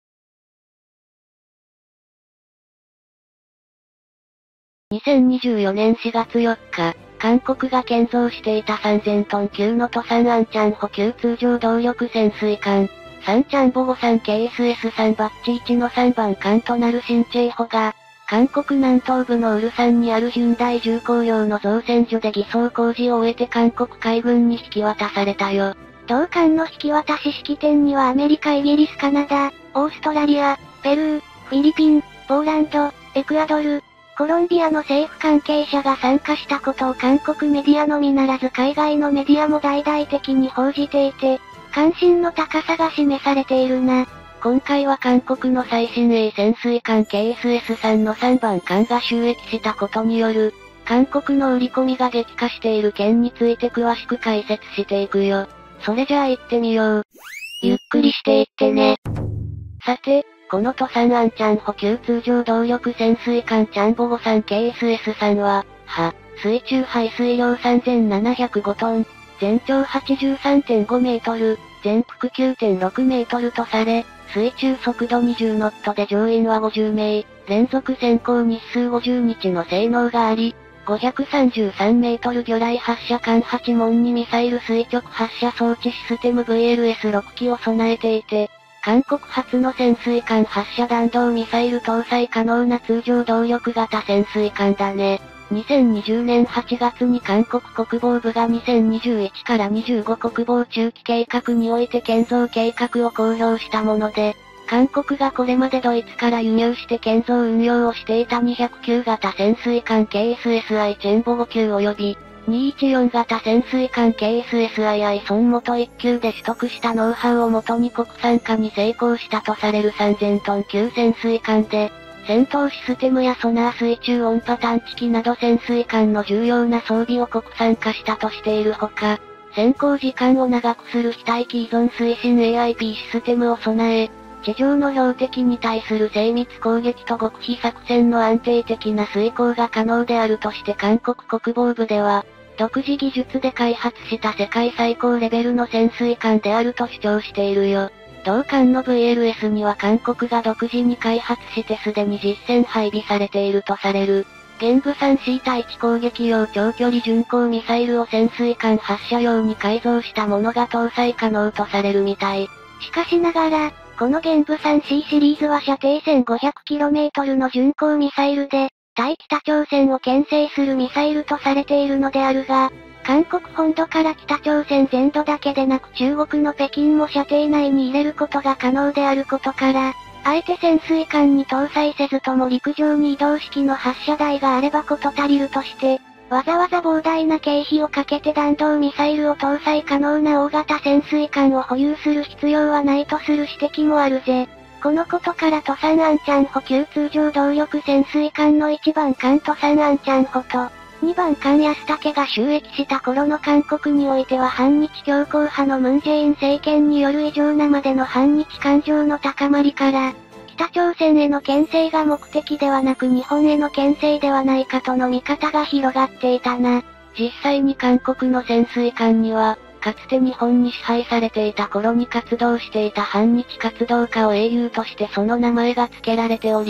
にせんにじゅうよねんしがつよっか、韓国が建造していたさんぜんトン級のトサンアンチャンホ級通常動力潜水艦、サンチャンボゴさん ケーエスエスさん バッチいちのさんばん艦となる新チェイホが、韓国南東部のウルサンにあるヒュンダイ重工用の造船所で偽装工事を終えて韓国海軍に引き渡されたよ。 同艦の引き渡し式典にはアメリカ、イギリス、カナダ、オーストラリア、ペルー、フィリピン、ポーランド、エクアドル、コロンビアの政府関係者が参加したことを韓国メディアのみならず海外のメディアも大々的に報じていて、関心の高さが示されているな。 今回は韓国の最新鋭潜水艦 ケーエスエスさん のさんばん艦が就役したことによる、韓国の売り込みが激化している件について詳しく解説していくよ。それじゃあ行ってみよう。ゆっくりしていってね。さて、このトサンアンチャンホ級通常動力潜水艦チャンボゴさん ケーエスエスさんは、は、水中排水量さんぜんななひゃくごトン、全長 はちじゅうさんてんごメートル、全幅 きゅうてんろくメートルとされ、水中速度にじゅうノットで乗員はごじゅうめい、連続潜航日数ごじゅうにちの性能があり、ごひゃくさんじゅうさんメートル魚雷発射管はちもんにミサイル垂直発射装置システム ブイエルエスろく 機を備えていて、韓国初の潜水艦発射弾道ミサイル搭載可能な通常動力型潜水艦だね。にせんにじゅうねんはちがつに韓国国防部がにせんにじゅういちからにじゅうご国防中期計画において建造計画を公表したもので、韓国がこれまでドイツから輸入して建造運用をしていたにひゃくきゅう型潜水艦 ケーエスエスアイ チェンボゴ級及びにひゃくじゅうよん型潜水艦 ケーエスエスアイ アイソン元いっ級で取得したノウハウをもとに国産化に成功したとされるさんぜんトン級潜水艦で、戦闘システムやソナー水中音波探知機など潜水艦の重要な装備を国産化したとしているほか、潜航時間を長くする非待機依存推進 エーアイピー システムを備え、地上の標的に対する精密攻撃と極秘作戦の安定的な遂行が可能であるとして韓国国防部では、独自技術で開発した世界最高レベルの潜水艦であると主張しているよ。同艦の ブイエルエス には韓国が独自に開発してすでに実戦配備されているとされる。玄武 スリーシー 対地攻撃用長距離巡航ミサイルを潜水艦発射用に改造したものが搭載可能とされるみたい。 しかしながら、この玄武 スリーシー シリーズは射程 せんごひゃくキロメートルの巡航ミサイルで、対北朝鮮を牽制するミサイルとされているのであるが、韓国本土から北朝鮮全土だけでなく中国の北京も射程内に入れることが可能であることから、あえて潜水艦に搭載せずとも陸上に移動式の発射台があればこと足りるとして、わざわざ膨大な経費をかけて弾道ミサイルを搭載可能な大型潜水艦を保有する必要はないとする指摘もあるぜ。このことからトサンアンチャンホ級通常動力潜水艦のいちばん艦トサンアンチャンホと、にばん艦安武が就役した頃の韓国においては反日強硬派のムンジェイン政権による異常なまでの反日感情の高まりから、北朝鮮への牽制が目的ではなく日本への牽制ではないかとの見方が広がっていたな。 実際に韓国の潜水艦には、かつて日本に支配されていた頃に活動していた反日活動家を英雄としてその名前が付けられており、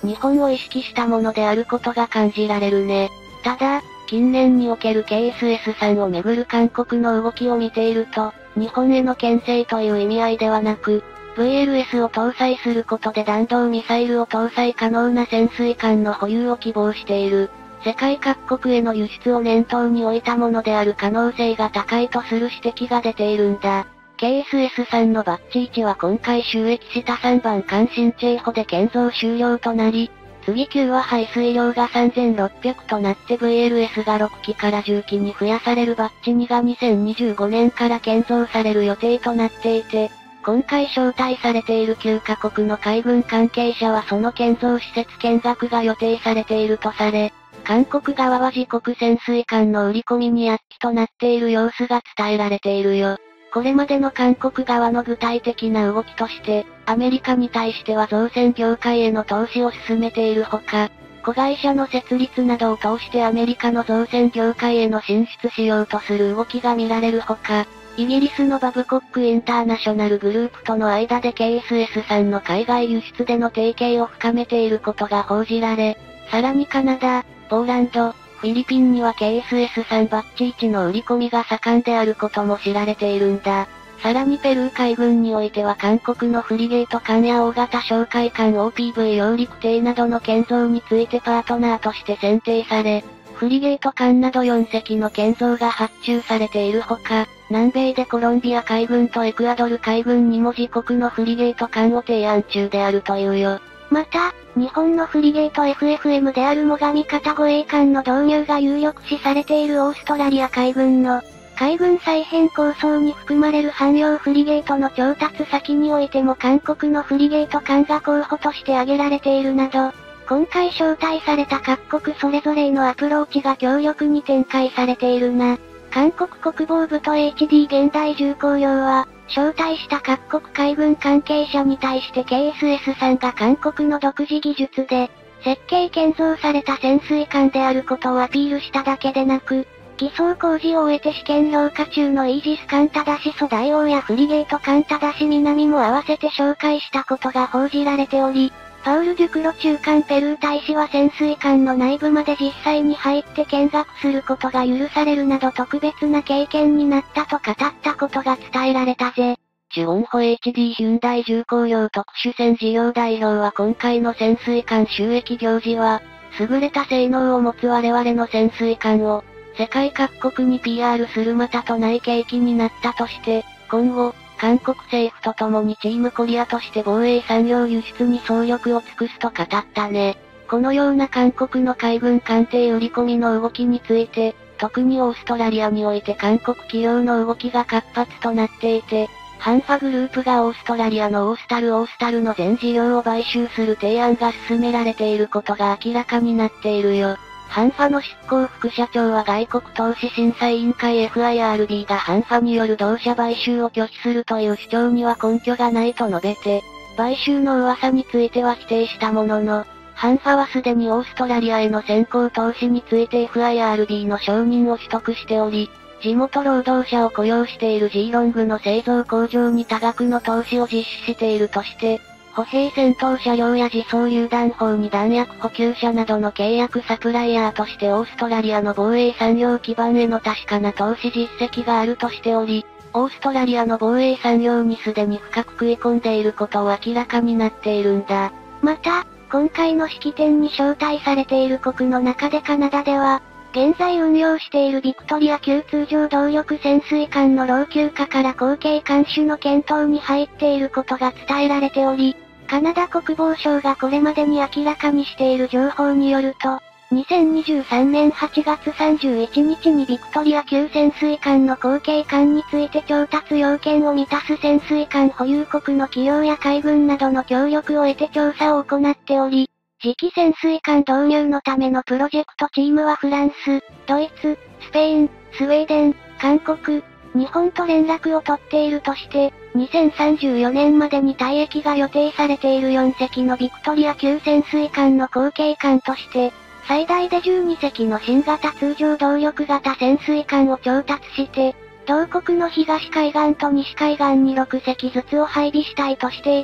日本を意識したものであることが感じられるね。ただ、近年における ケーエスエス さんをめぐる韓国の動きを見ていると、日本への牽制という意味合いではなく、ブイエルエス を搭載することで弾道ミサイルを搭載可能な潜水艦の保有を希望している。世界各国への輸出を念頭に置いたものである可能性が高いとする指摘が出ているんだ。ケーエスエス さんのバッジいちは今回収益したさんばん艦進駐補で建造終了となり、次級は排水量がさんぜんろっぴゃくとなって ブイエルエス がろっきからじゅっきに増やされるバッジにがにせんにじゅうごねんから建造される予定となっていて、今回招待されているきゅうかこくの海軍関係者はその建造施設見学が予定されているとされ、韓国側は自国潜水艦の売り込みに躍起となっている様子が伝えられているよ。これまでの韓国側の具体的な動きとして、アメリカに対しては造船業界への投資を進めているほか、子会社の設立などを通してアメリカの造船業界への進出しようとする動きが見られるほか、イギリスのバブコックインターナショナルグループとの間で ケーエスエス さんの海外輸出での提携を深めていることが報じられ、さらにカナダ、ポーランド、フィリピンには ケーエスエス さんバッジいちの売り込みが盛んであることも知られているんだ。さらにペルー海軍においては韓国のフリゲート艦や大型哨戒艦 オーピーブイ 揚陸艇などの建造についてパートナーとして選定され、フリゲート艦などよんせきの建造が発注されているほか、南米でコロンビア海軍とエクアドル海軍にも自国のフリゲート艦を提案中であるというよ。 また、日本のフリゲート エフエフエム である最上方護衛艦の導入が有力視されているオーストラリア海軍の海軍再編構想に含まれる汎用フリゲートの調達先においても韓国のフリゲート艦が候補として挙げられているなど、今回招待された各国それぞれへのアプローチが強力に展開されているな。韓国国防部と エイチディー 現代重工業は、招待した各国海軍関係者に対して ケーエスエス さんが韓国の独自技術で、設計建造された潜水艦であることをアピールしただけでなく、偽装工事を終えて試験評価中のイージス艦ただし蘇大王やフリゲート艦ただし南も合わせて紹介したことが報じられており、パウル・デュクロ中間ペルー大使は潜水艦の内部まで実際に入って見学することが許されるなど特別な経験になったと語ったことが伝えられたぜ。 ジュオンホ エイチディー ヒュンダイ重工業特殊船事業代表は今回の潜水艦収益行事は、優れた性能を持つ我々の潜水艦を、世界各国に ピーアール するまたとない契機になったとして、今後、韓国政府と共にチームコリアとして防衛産業輸出に総力を尽くすと語ったね。このような韓国の海軍艦艇売り込みの動きについて、特にオーストラリアにおいて韓国企業の動きが活発となっていて、ハンファグループがオーストラリアのオースタルオースタルの全事業を買収する提案が進められていることが明らかになっているよ。ハンファの執行副社長は外国投資審査委員会 エフアイアールビー がハンファによる同社買収を拒否するという主張には根拠がないと述べて、買収の噂については否定したものの、ハンファはすでにオーストラリアへの先行投資について エフアイアールビー の承認を取得しており、地元労働者を雇用している ジーロングの製造工場に多額の投資を実施しているとして、歩兵戦闘車両や自走榴弾砲に弾薬補給車などの契約サプライヤーとしてオーストラリアの防衛産業基盤への確かな投資実績があるとしており、オーストラリアの防衛産業にすでに深く食い込んでいることを明らかになっているんだ。 また、今回の式典に招待されている国の中でカナダでは、現在運用しているビクトリア級通常動力潜水艦の老朽化から後継艦種の検討に入っていることが伝えられており、カナダ国防省がこれまでに明らかにしている情報によると、にせんにじゅうさんねんはちがつさんじゅういちにちにビクトリア級潜水艦の後継艦について調達要件を満たす潜水艦保有国の企業や海軍などの協力を得て調査を行っており、次期潜水艦導入のためのプロジェクトチームはフランス、ドイツ、スペイン、スウェーデン、韓国、日本と連絡を取っているとして、にせんさんじゅうよねんまでに退役が予定されているよんせきのビクトリア級潜水艦の後継艦として、最大でじゅうにせきの新型通常動力型潜水艦を調達して、同国の東海岸と西海岸にろくせきずつを配備したいとしていて、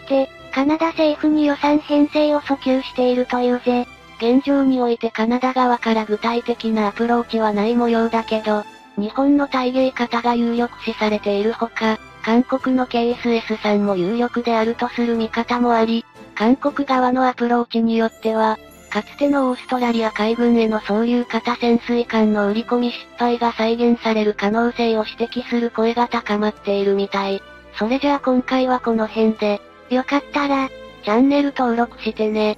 カナダ政府に予算編成を訴求しているというぜ。 現状においてカナダ側から具体的なアプローチはない模様だけど、日本の対迎方が有力視されているほか、韓国の ケーエスエス さんも有力であるとする見方もあり、韓国側のアプローチによっては、かつてのオーストラリア海軍へのそういう型潜水艦の売り込み失敗が再現される可能性を指摘する声が高まっているみたい。それじゃあ今回はこの辺で、 よかったら、 チャンネル登録してね。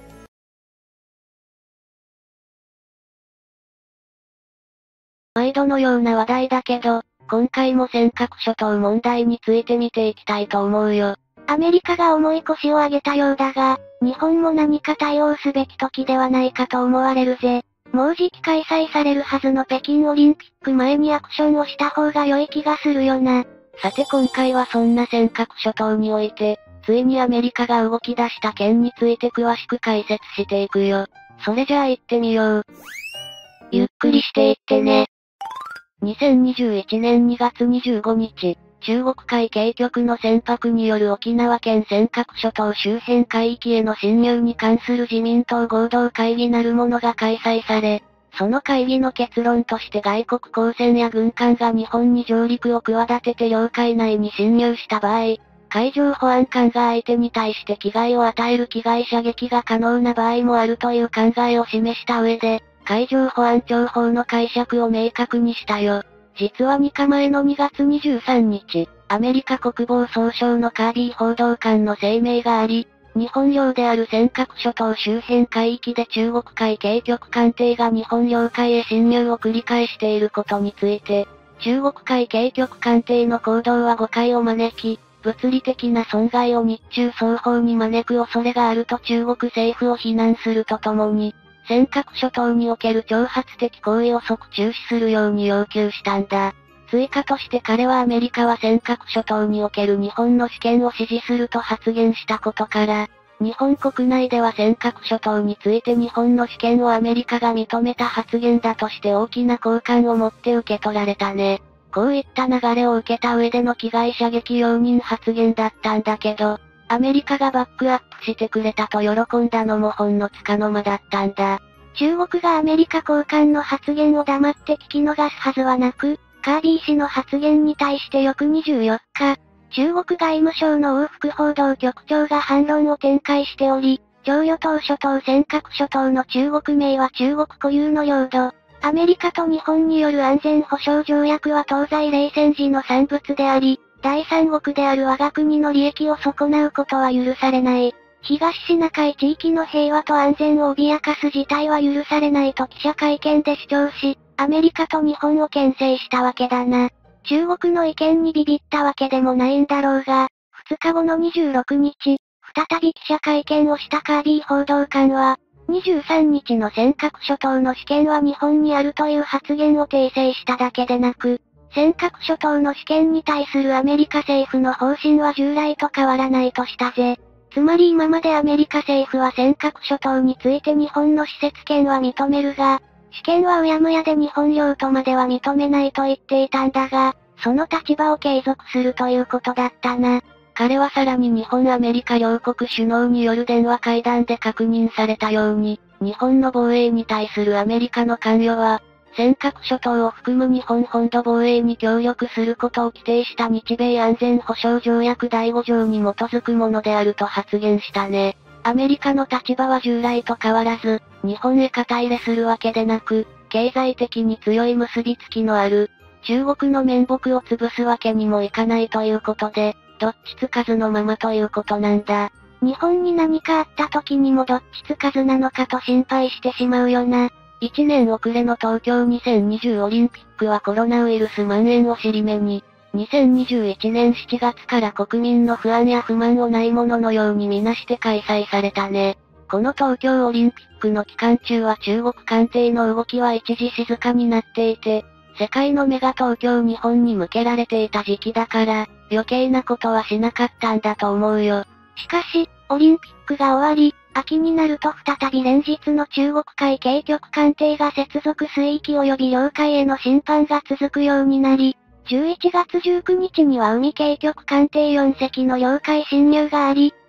毎度のような話題だけど、今回も尖閣諸島問題について見ていきたいと思うよ。 アメリカが重い腰を上げたようだが、日本も何か対応すべき時ではないかと思われるぜ。もうじき開催されるはずの北京オリンピック前にアクションをした方が良い気がするよな。 さて今回はそんな尖閣諸島において、ついにアメリカが動き出した件について詳しく解説していくよ。それじゃあ行ってみよう。ゆっくりしていってね。にせんにじゅういちねんにがつにじゅうごにち、中国海警局の船舶による沖縄県尖閣諸島周辺海域への侵入に関する自民党合同会議なるものが開催され、その会議の結論として外国公船や軍艦が日本に上陸を企てて領海内に侵入した場合、海上保安官が相手に対して危害を与える危害射撃が可能な場合もあるという考えを示した上で、海上保安庁法の解釈を明確にしたよ。実はにかまえのにがつにじゅうさんにち、アメリカ国防総省のカービー報道官の声明があり、日本領である尖閣諸島周辺海域で中国海警局艦艇が日本領海へ侵入を繰り返していることについて、中国海警局艦艇の行動は誤解を招き、物理的な損害を日中双方に招く恐れがあると中国政府を非難するとともに、尖閣諸島における挑発的行為を即中止するように要求したんだ。追加として彼はアメリカは尖閣諸島における日本の主権を支持すると発言したことから、日本国内では尖閣諸島について日本の主権をアメリカが認めた発言だとして大きな好感を持って受け取られたね。こういった流れを受けた上での危害射撃容認発言だったんだけど、アメリカがバックアップしてくれたと喜んだのもほんの束の間だったんだ。 中国がアメリカ高官の発言を黙って聞き逃すはずはなく、カービー氏の発言に対して翌にじゅうよっか、中国外務省の王副報道局長が反論を展開しており、徴用島諸島尖閣諸島の中国名は中国固有の領土。アメリカと日本による安全保障条約は東西冷戦時の産物であり、第三国である我が国の利益を損なうことは許されない。東シナ海地域の平和と安全を脅かす事態は許されないと記者会見で主張し、アメリカと日本を牽制したわけだな。中国の意見にビビったわけでもないんだろうが、ふつかごのにじゅうろくにち、再び記者会見をしたカービー報道官は、にじゅうさんにちの尖閣諸島の主権は日本にあるという発言を訂正しただけでなく、尖閣諸島の主権に対するアメリカ政府の方針は従来と変わらないとしたぜ。つまり今までアメリカ政府は尖閣諸島について日本の施設権は認めるが、主権はうやむやで日本領とまでは認めないと言っていたんだが、その立場を継続するということだったな。 彼はさらに日本アメリカ両国首脳による電話会談で確認されたように、日本の防衛に対するアメリカの関与は、尖閣諸島を含む日本本土防衛に協力することを規定した日米安全保障条約だいごじょうに基づくものであると発言したね。アメリカの立場は従来と変わらず、日本へ肩入れするわけでなく、経済的に強い結びつきのある、中国の面目を潰すわけにもいかないということで、どっちつかずのままということなんだ。 日本に何かあった時にもどっちつかずなのかと心配してしまうよな。 いちねん遅れの東京にせんにじゅうオリンピックはコロナウイルス蔓延を尻目に、にせんにじゅういちねんしちがつから国民の不安や不満をないもののようにみなして開催されたね。この東京オリンピックの期間中は中国艦艇の動きは一時静かになっていて、世界の目が東京日本に向けられていた時期だから、余計なことはしなかったんだと思うよ。 しかし、オリンピックが終わり、秋になると再び連日の中国海警局艦艇が接続水域及び領海への侵犯が続くようになり、じゅういちがつじゅうくにちには海警局艦艇よんせきの領海侵入があり、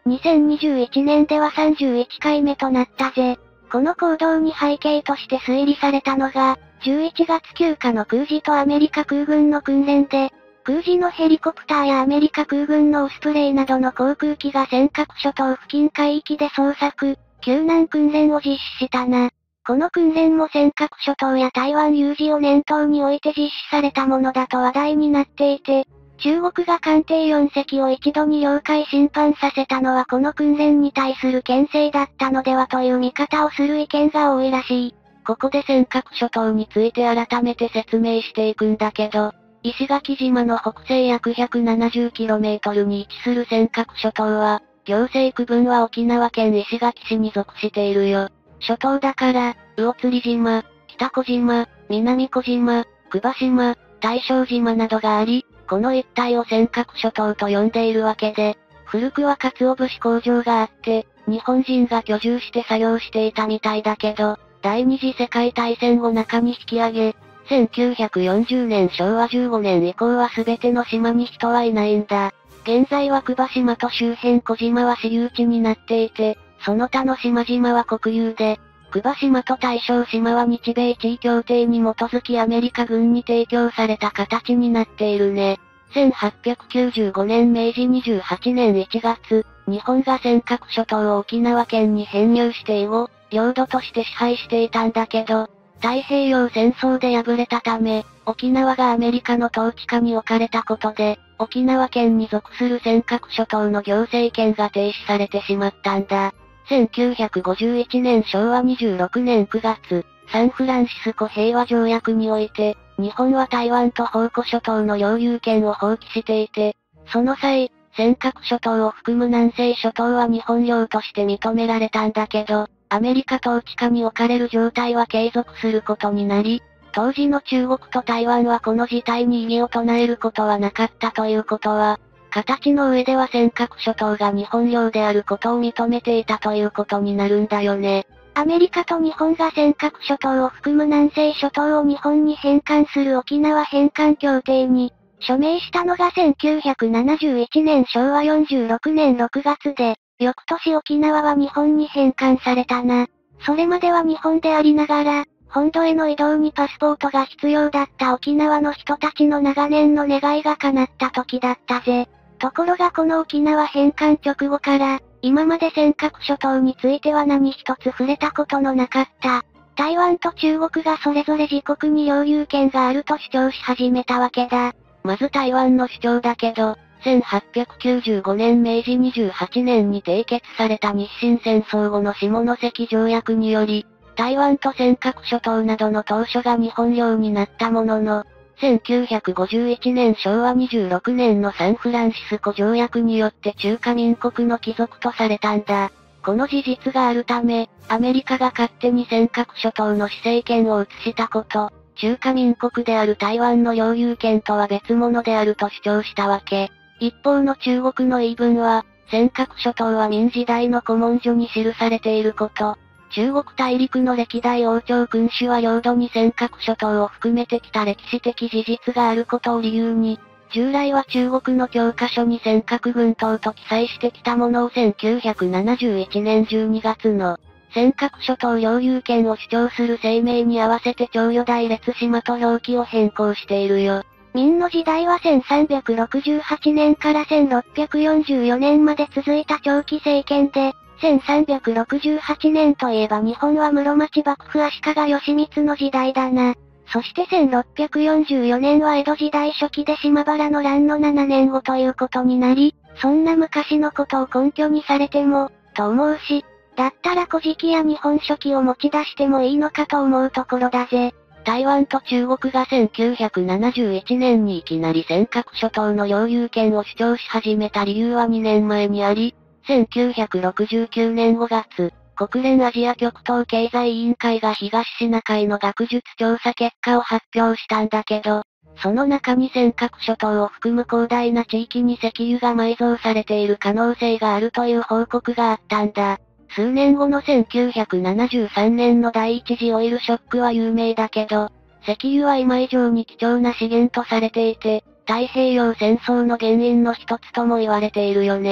にせんにじゅういちねんではさんじゅういっかいめとなったぜ。この行動に背景として推理されたのが、じゅういちがつきゅうかの空自とアメリカ空軍の訓練で、空自のヘリコプターやアメリカ空軍のオスプレイなどの航空機が尖閣諸島付近海域で捜索、救難訓練を実施したな。この訓練も尖閣諸島や台湾有事を念頭に置いて実施されたものだと話題になっていて、中国が艦艇よんせきを一度に領海侵犯させたのはこの訓練に対する牽制だったのではという見方をする意見が多いらしい。 ここで尖閣諸島について改めて説明していくんだけど、石垣島の北西約 ひゃくななじゅうキロメートル に位置する尖閣諸島は、行政区分は沖縄県石垣市に属しているよ。諸島だから、魚釣島、北小島、南小島、久場島、大正島などがあり、この一帯を尖閣諸島と呼んでいるわけで、古くは鰹節工場があって、日本人が居住して作業していたみたいだけど、第二次世界大戦後中に引き上げ、せんきゅうひゃくよんじゅうねんしょうわじゅうごねん以降は全ての島に人はいないんだ。現在は久場島と周辺小島は私有地になっていて、その他の島々は国有で、久場島と大正島は日米地位協定に基づきアメリカ軍に提供された形になっているね。せんはっぴゃくきゅうじゅうごねんめいじにじゅうはちねんいちがつ、日本が尖閣諸島を沖縄県に編入して以後、領土として支配していたんだけど、太平洋戦争で敗れたため、沖縄がアメリカの統治下に置かれたことで、沖縄県に属する尖閣諸島の行政権が停止されてしまったんだ。せんきゅうひゃくごじゅういちねんしょうわにじゅうろくねんくがつ、サンフランシスコ平和条約において、日本は台湾と宝庫諸島の領有権を放棄していて、その際、尖閣諸島を含む南西諸島は日本領として認められたんだけど、アメリカ統治下に置かれる状態は継続することになり、当時の中国と台湾はこの事態に異議を唱えることはなかったということは、形の上では尖閣諸島が日本領であることを認めていたということになるんだよね。 アメリカと日本が尖閣諸島を含む南西諸島を日本に返還する沖縄返還協定に、署名したのがせんきゅうひゃくななじゅういちねんしょうわよんじゅうろくねんろくがつで、翌年沖縄は日本に返還されたな。それまでは日本でありながら、本土への移動にパスポートが必要だった沖縄の人たちの長年の願いが叶った時だったぜ。ところがこの沖縄返還直後から、今まで尖閣諸島については何一つ触れたことのなかった。台湾と中国がそれぞれ自国に領有権があると主張し始めたわけだ。 まず台湾の主張だけど、せんはっぴゃくきゅうじゅうごねんめいじにじゅうはちねんに締結された日清戦争後の下関条約により、台湾と尖閣諸島などの島嶼が日本領になったものの、せんきゅうひゃくごじゅういちねんしょうわにじゅうろくねんのサンフランシスコ条約によって中華民国の貴族とされたんだ。この事実があるため、アメリカが勝手に尖閣諸島の施政権を移したこと、中華民国である台湾の領有権とは別物であると主張したわけ。一方の中国の言い分は、尖閣諸島は明時代の古文書に記されていること、中国大陸の歴代王朝君主は領土に尖閣諸島を含めてきた歴史的事実があることを理由に、従来は中国の教科書に尖閣群島と記載してきたものをせんきゅうひゃくななじゅういちねんじゅうにがつの尖閣諸島領有権を主張する声明に合わせて長与大列島と表記を変更しているよ。 明の時代はせんさんびゃくろくじゅうはちねんからせんろっぴゃくよんじゅうよねんまで続いた長期政権で、せんさんびゃくろくじゅうはちねんといえば日本は室町幕府足利義満の時代だな。そしてせんろっぴゃくよんじゅうよねんは江戸時代初期で島原の乱のななねんごということになり、そんな昔のことを根拠にされても、と思うし、だったら古事記や日本書紀を持ち出してもいいのかと思うところだぜ。 台湾と中国がせんきゅうひゃくななじゅういちねんにいきなり尖閣諸島の領有権を主張し始めた理由はにねんまえにあり、せんきゅうひゃくろくじゅうきゅうねんごがつ、国連アジア極東経済委員会が東シナ海の学術調査結果を発表したんだけど、その中に尖閣諸島を含む広大な地域に石油が埋蔵されている可能性があるという報告があったんだ。数年後のせんきゅうひゃくななじゅうさんねんの第一次オイルショックは有名だけど、石油は今以上に貴重な資源とされていて、太平洋戦争の原因の一つとも言われているよね。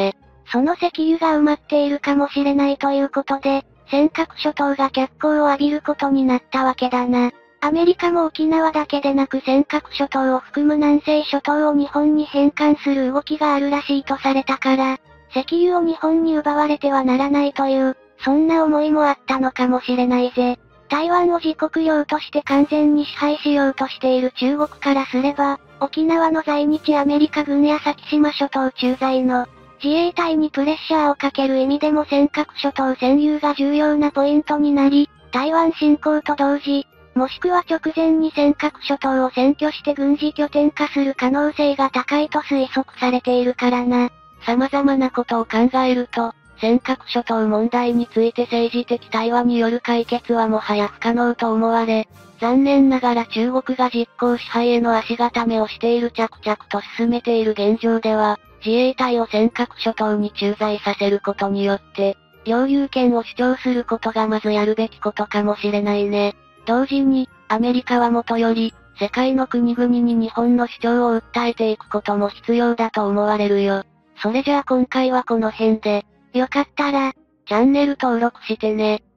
その石油が埋まっているかもしれないということで、尖閣諸島が脚光を浴びることになったわけだな。アメリカも沖縄だけでなく尖閣諸島を含む南西諸島を日本に返還する動きがあるらしいとされたから、石油を日本に奪われてはならないという、そんな思いもあったのかもしれないぜ。台湾を自国領として完全に支配しようとしている中国からすれば、沖縄の在日アメリカ軍や先島諸島駐在の自衛隊にプレッシャーをかける意味でも尖閣諸島占有が重要なポイントになり、台湾侵攻と同時、もしくは直前に尖閣諸島を占拠して軍事拠点化する可能性が高いと推測されているからな。 様々なことを考えると、尖閣諸島問題について政治的対話による解決はもはや不可能と思われ、残念ながら中国が実効支配への足固めをしている着々と進めている現状では、自衛隊を尖閣諸島に駐在させることによって、領有権を主張することがまずやるべきことかもしれないね。同時に、アメリカはもとより、世界の国々に日本の主張を訴えていくことも必要だと思われるよ。それじゃあ今回はこの辺で、 よかったら、 チャンネル登録してね。